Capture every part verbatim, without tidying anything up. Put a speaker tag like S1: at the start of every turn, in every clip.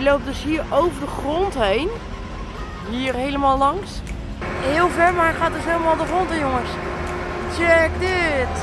S1: loopt dus hier over de grond heen. Hier helemaal langs. Heel ver, maar hij gaat dus helemaal de grond in, jongens. Check dit!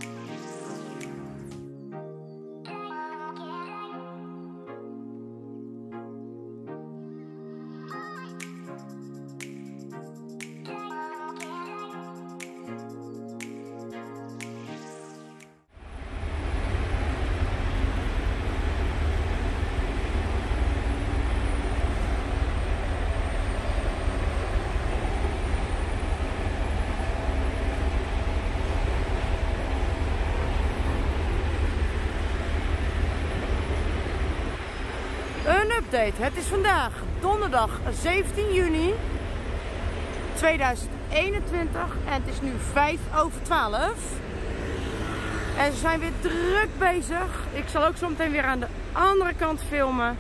S1: Een update. Het is vandaag donderdag zeventien juni tweeduizend eenentwintig en het is nu vijf over twaalf. En ze zijn weer druk bezig. Ik zal ook zo meteen weer aan de andere kant filmen.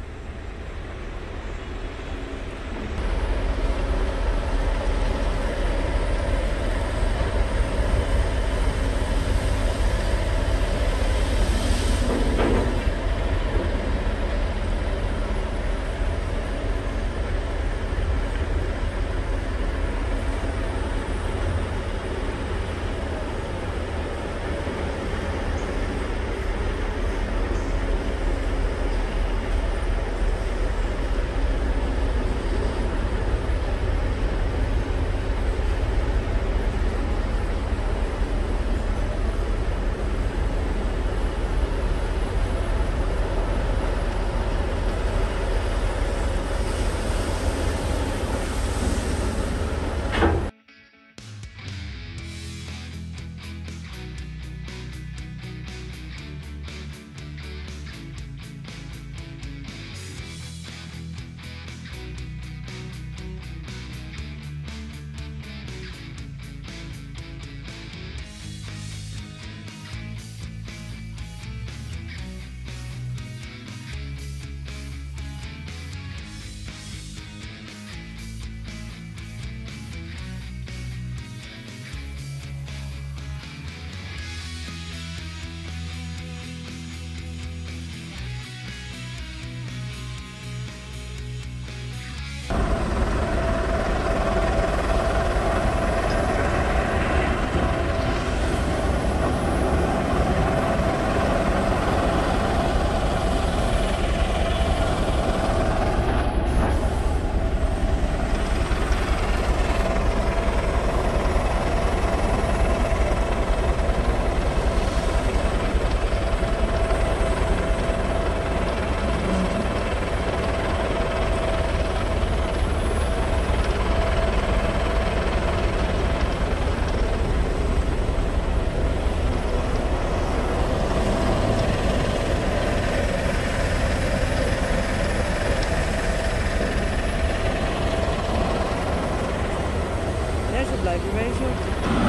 S1: Blijf je bezig.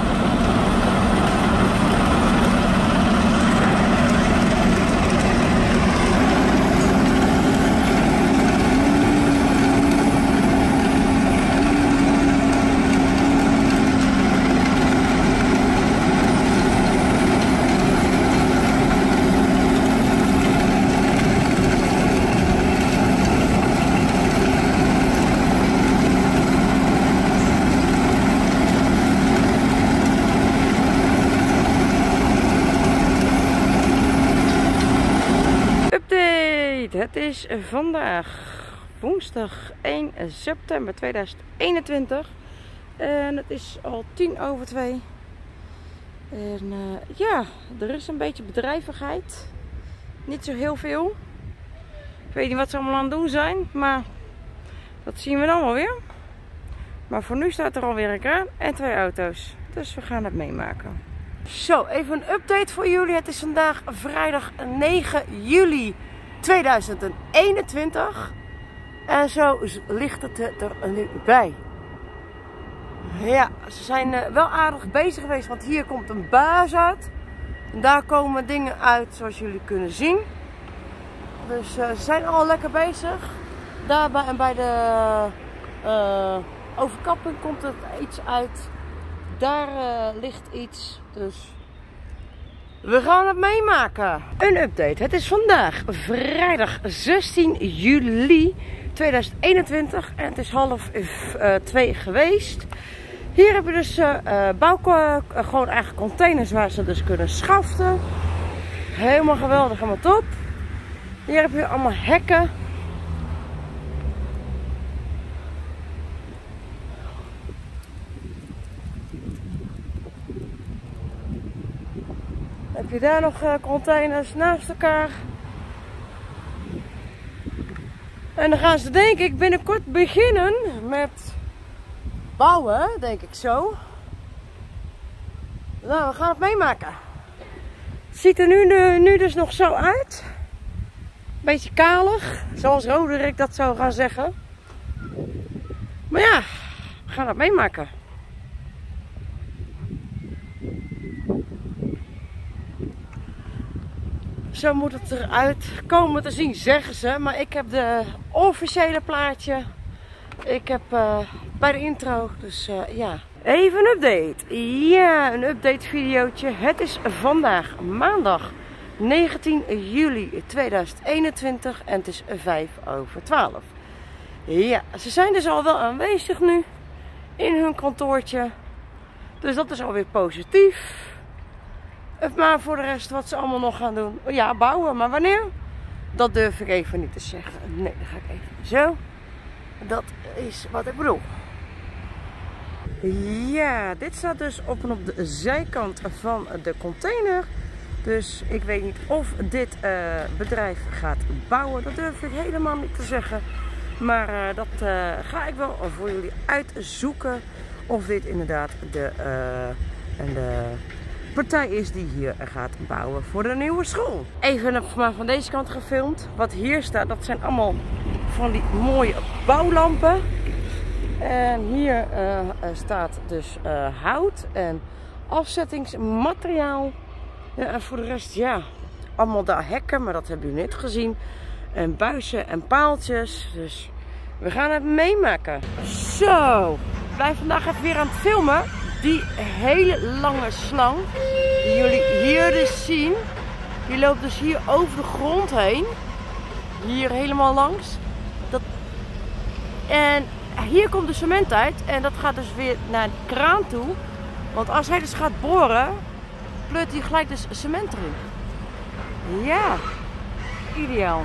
S1: Het is vandaag woensdag één september tweeduizend eenentwintig en het is al tien over twee. En uh, ja, er is een beetje bedrijvigheid. Niet zo heel veel. Ik weet niet wat ze allemaal aan het doen zijn, maar dat zien we dan wel weer. Maar voor nu staat er alweer een kraan en twee auto's. Dus we gaan het meemaken. Zo, even een update voor jullie. Het is vandaag vrijdag negen juli tweeduizend eenentwintig. En zo ligt het er nu bij. Ja, ze zijn wel aardig bezig geweest, want hier komt een buis uit. En daar komen dingen uit zoals jullie kunnen zien. Dus uh, ze zijn al lekker bezig. Daarbij en bij de uh, overkapping komt er iets uit. Daar uh, ligt iets. Dus We gaan het meemaken. Een update. Het is vandaag vrijdag zestien juli tweeduizend eenentwintig en het is half uh, twee geweest. Hier heb je dus uh, bouw, uh, gewoon eigen containers waar ze dus kunnen schaften. Helemaal geweldig, helemaal top. Hier heb je allemaal hekken. Heb je daar nog uh, containers naast elkaar. En dan gaan ze denk ik binnenkort beginnen met bouwen, denk ik zo. Nou, we gaan het meemaken. Het ziet er nu, nu, nu dus nog zo uit. Beetje kalig, zoals Roderick dat zou gaan zeggen. Maar ja, we gaan het meemaken. Zo moet het eruit komen te zien, zeggen ze. Maar ik heb de officiële plaatje. Ik heb uh, bij de intro, dus uh, ja. Even een update. Ja, een update videootje. Het is vandaag maandag negentien juli tweeduizend eenentwintig en het is vijf over twaalf. Ja, ze zijn dus al wel aanwezig nu in hun kantoortje. Dus dat is alweer positief. Maar voor de rest wat ze allemaal nog gaan doen. Ja, bouwen. Maar wanneer? Dat durf ik even niet te zeggen. Nee, dan ga ik even zo. Dat is wat ik bedoel. Ja, dit staat dus op en op de zijkant van de container. Dus ik weet niet of dit uh, bedrijf gaat bouwen. Dat durf ik helemaal niet te zeggen. Maar uh, dat uh, ga ik wel voor jullie uitzoeken. Of dit inderdaad de, uh, en de partij is die hier gaat bouwen voor de nieuwe school. Even maar van deze kant gefilmd. Wat hier staat, dat zijn allemaal van die mooie bouwlampen. En hier uh, staat dus uh, hout en afzettingsmateriaal. Ja, en voor de rest, ja, allemaal daar hekken, maar dat hebben jullie net gezien. En buizen en paaltjes. Dus we gaan het meemaken. Zo, ik blijf vandaag even weer aan het filmen. Die hele lange slang, die jullie hier dus zien, die loopt dus hier over de grond heen. Hier helemaal langs. Dat... En hier komt de cement uit en dat gaat dus weer naar de kraan toe. Want als hij dus gaat boren, pleurt hij gelijk dus cement erin. Ja, ideaal.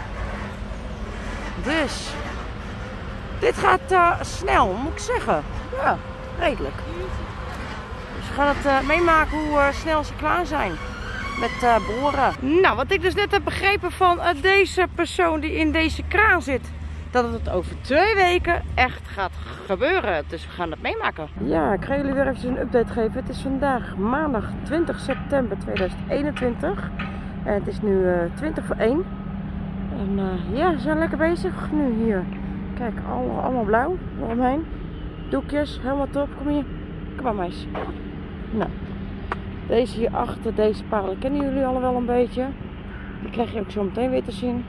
S1: Dus, dit gaat uh, snel, moet ik zeggen. Ja, redelijk. Dus we gaan het uh, meemaken hoe uh, snel ze klaar zijn met uh, boren. Nou, wat ik dus net heb begrepen van uh, deze persoon die in deze kraan zit, dat het over twee weken echt gaat gebeuren. Dus we gaan het meemaken. Ja, ik ga jullie weer even een update geven. Het is vandaag maandag twintig september tweeduizend eenentwintig. En het is nu uh, twintig voor één. En uh, ja, ze zijn lekker bezig nu hier. Kijk, allemaal, allemaal blauw eromheen. Doekjes, helemaal top. Kom hier. Kom maar, meis. Nou, deze hier achter, deze parelen kennen jullie al wel een beetje. Die krijg je ook zo meteen weer te zien.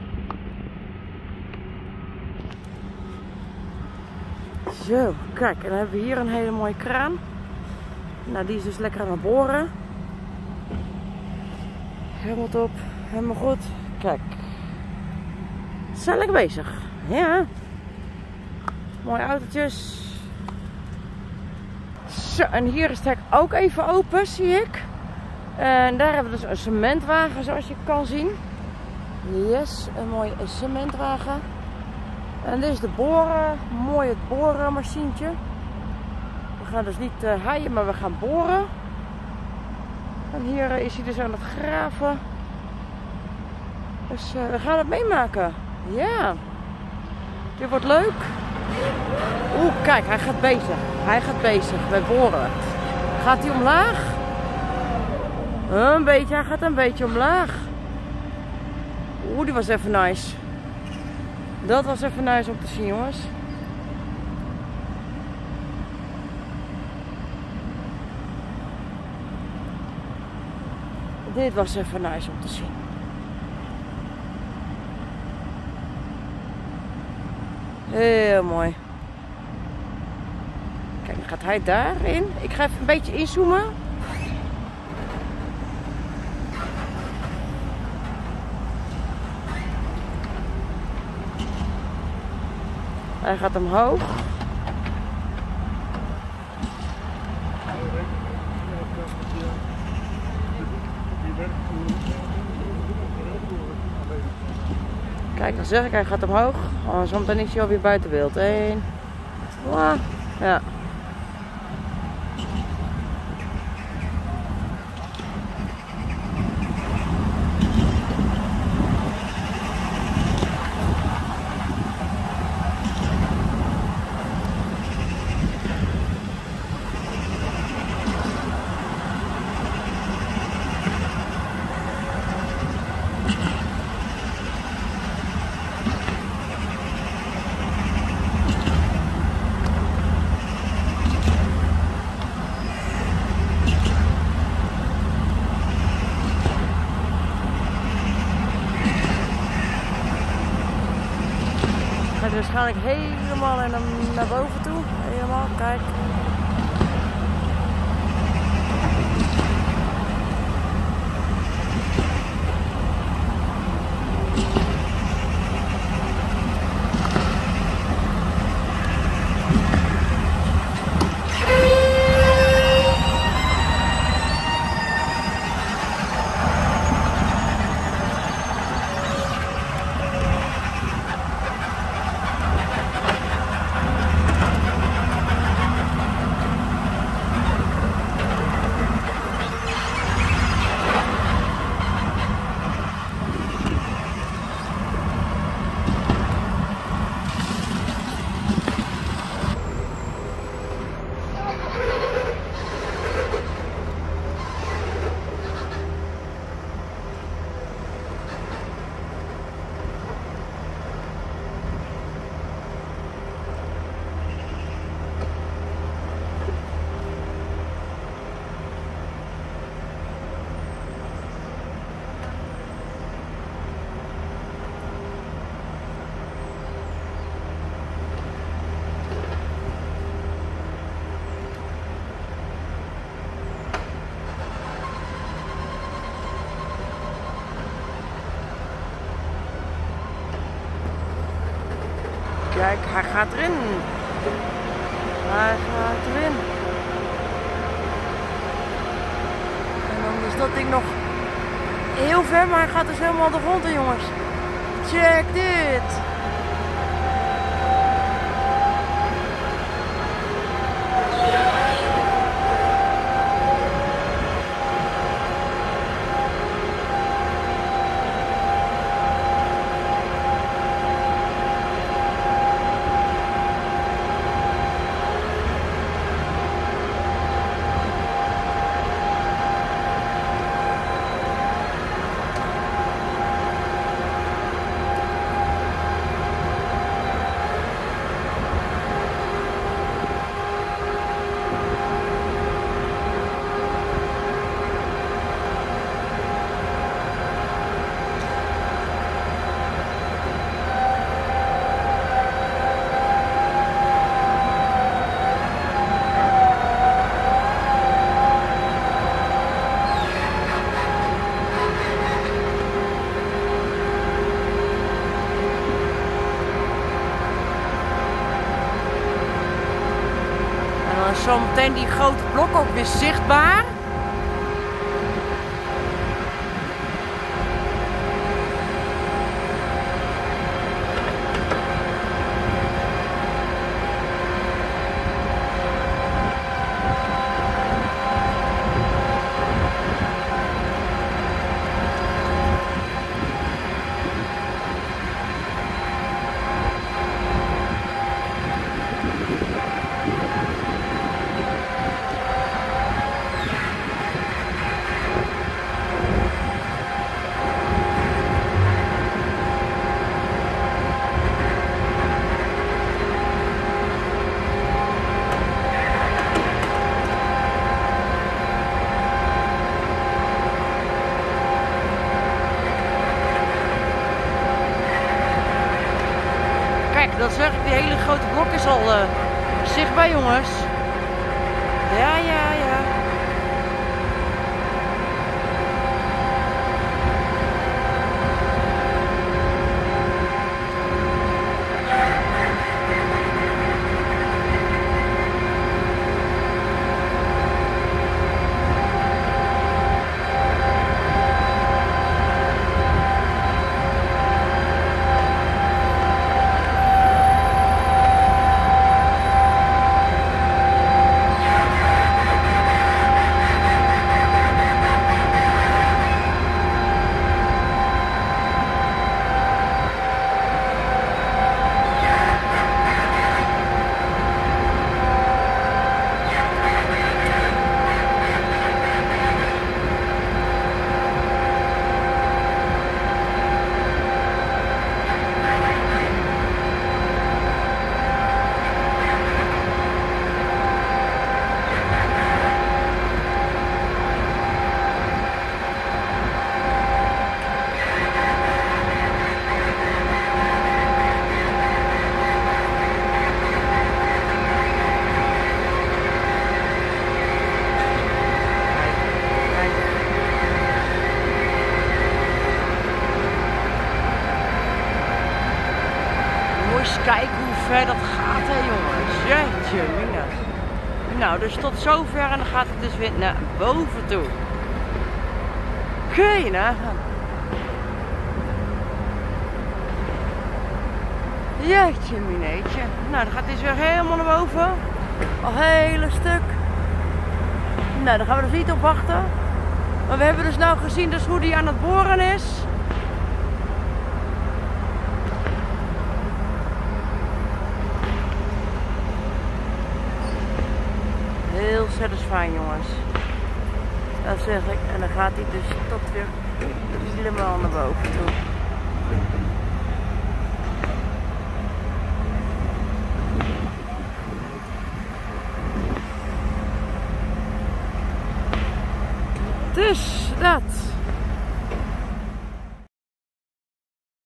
S1: Zo, kijk, en dan hebben we hier een hele mooie kraan. Nou, die is dus lekker aan het boren. Helemaal top, helemaal goed. Kijk, ze zijn lekker bezig. Ja, mooie autootjes. Zo, en hier is het hek ook even open, zie ik. En daar hebben we dus een cementwagen, zoals je kan zien. Yes, een mooie cementwagen. En dit is de boren, mooi het borenmachientje. We gaan dus niet uh, haaien, maar we gaan boren. En hier uh, is hij dus aan het graven. Dus uh, we gaan het meemaken. Ja, dit wordt leuk. Oeh, kijk, hij gaat bezig. Hij gaat bezig bij boren. Gaat hij omlaag? Een beetje, hij gaat een beetje omlaag. Oeh, die was even nice. Dat was even nice om te zien, jongens. Dit was even nice om te zien. Heel mooi. Kijk, dan gaat hij daarin. Ik ga even een beetje inzoomen. Hij gaat omhoog. Kijk, dan zeg ik, hij gaat omhoog. Oh, zometeen is hij alweer buiten beeld. Eén. Ja. Gaat waarschijnlijk helemaal naar, naar boven toe. Helemaal, kijk. Kijk, hij gaat erin. Hij gaat erin. En dan is dat ding nog heel ver, maar hij gaat dus helemaal de grond in, jongens. Check dit. Zometeen die grote blok ook weer zichtbaar. Dat zeg ik, die hele grote blok is al uh, zichtbaar, jongens. Ja, ja, ja. kijken hoe ver dat gaat, hè jongens. Jeetje, mina. Nou, dus tot zover en dan gaat het dus weer naar boven toe. Kun je nagaan. Jeetje, mineetje. Nou, dan gaat hij dus weer helemaal naar boven. Al een hele stuk. Nou, daar gaan we dus niet op wachten. Maar we hebben dus nou gezien dus hoe die aan het boren is. Heel satisfying, jongens. Dat zeg ik. En dan gaat hij dus tot weer helemaal naar boven toe. Dus dat.